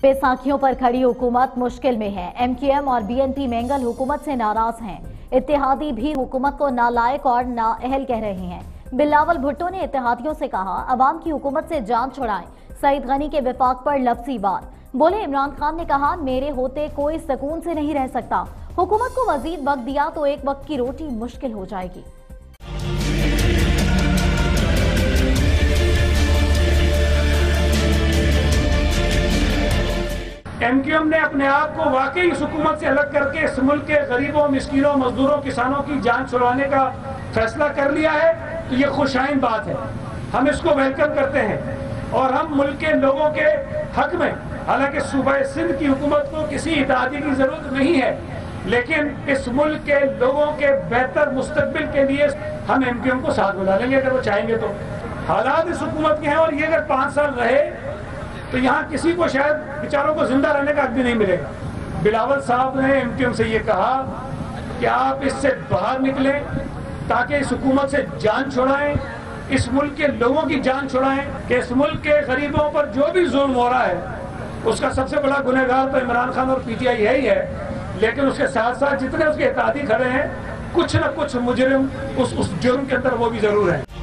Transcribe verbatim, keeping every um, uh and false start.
बैसाखियों पर खड़ी हुकूमत मुश्किल में है। एमक्यूएम और बीएनपी मैंगल हुकूमत से नाराज हैं। इत्तेहादी भी हुकूमत को नालायक और नाअहल कह रहे हैं। बिलावल भुट्टो ने इत्तेहादियों से कहा, अवाम की हुकूमत से जान छुड़ाएं। सईद गनी के विफाक पर लफ्जी वार बोले। इमरान खान ने कहा, मेरे होते कोई सुकून से नहीं रह सकता। हुकूमत को मजीद वक्त दिया तो एक वक्त की रोटी मुश्किल हो जाएगी। एमक्यूएम ने अपने आप को वाकई इस हुकूमत से अलग करके इस मुल्क के गरीबों, मिस्किनों, मजदूरों, किसानों की जान छुड़वाने का फैसला कर लिया है, तो ये खुशाइन बात है। हम इसको वेलकम करते हैं और हम मुल्क के लोगों के हक में, हालांकि सूबा सिंध की हुकूमत को किसी इत्तेहादी की जरूरत नहीं है, लेकिन इस मुल्क के लोगों के बेहतर मुस्तकबिल के लिए हम एमक्यूएम को साथ बुला लेंगे अगर वो चाहेंगे तो। हालात इस हुकूमत के हैं और ये अगर पाँच साल रहे तो यहाँ किसी को शायद बेचारों को जिंदा रहने का हक भी नहीं मिलेगा। बिलावल साहब ने एमक्यूएम से ये कहा कि आप इससे बाहर निकलें ताकि इस हुकूमत से जान छुड़ाएं, इस मुल्क के लोगों की जान छुड़ाएं कि इस मुल्क के गरीबों पर जो भी जुल्म हो रहा है उसका सबसे बड़ा गुनहगार तो इमरान खान और पीटीआई है ही है, लेकिन उसके साथ साथ जितने उसके इत्तेहादी खड़े हैं, कुछ न कुछ मुजरिम उस उस जुर्म के अंदर वो भी जरूर है।